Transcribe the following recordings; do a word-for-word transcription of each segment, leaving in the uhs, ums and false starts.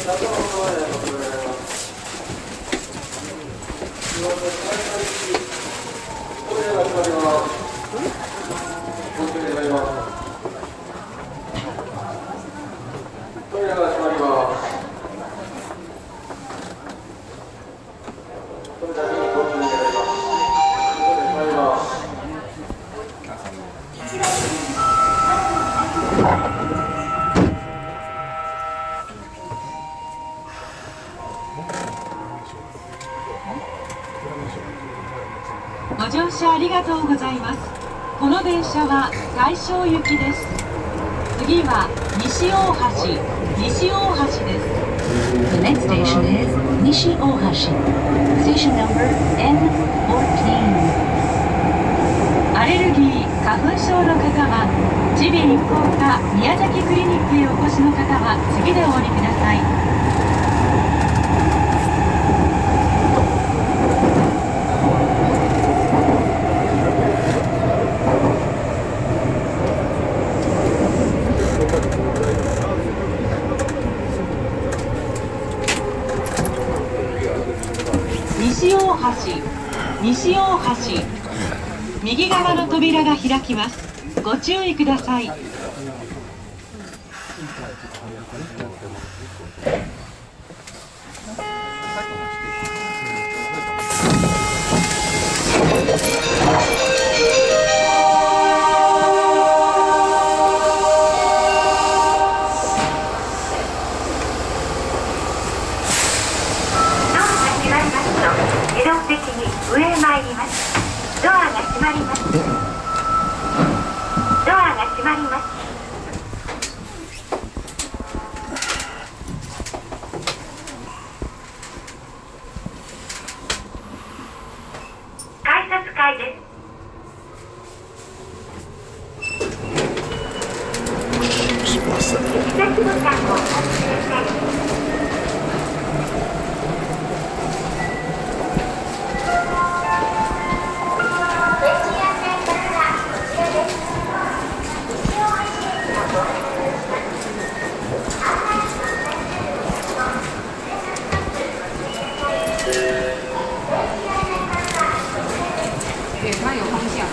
ご乗車ありがとうございます。この電車は大正行きです。次は西大橋、西大橋です。 The next station is Nishi Ohashi. Station numberエヌフォーティーン. アレルギー、花粉症の方は、耳鼻咽喉科宮崎クリニックへお越しの方は次でお降りください。西大橋、西大橋、右側の扉が開きます。ご注意ください。 自動的に上へ参ります。ドアが閉まります。ドアが閉まります。改札階です。左ボタンを押してください。 对，它有方向。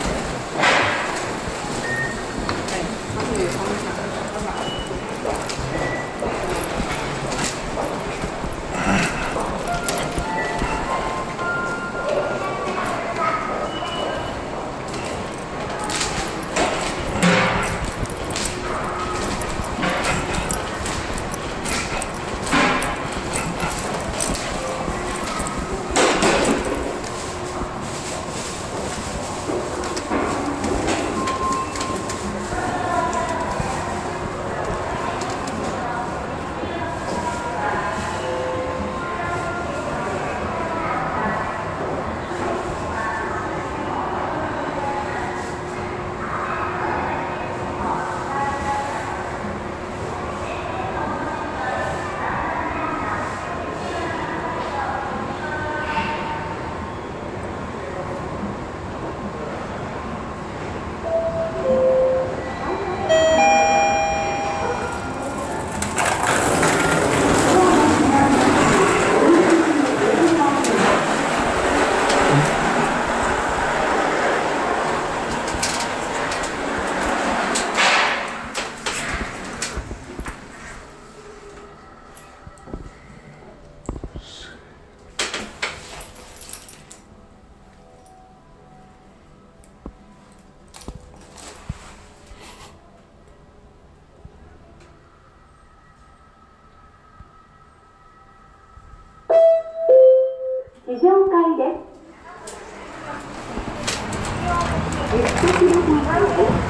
对，它是有方向。 地上階です。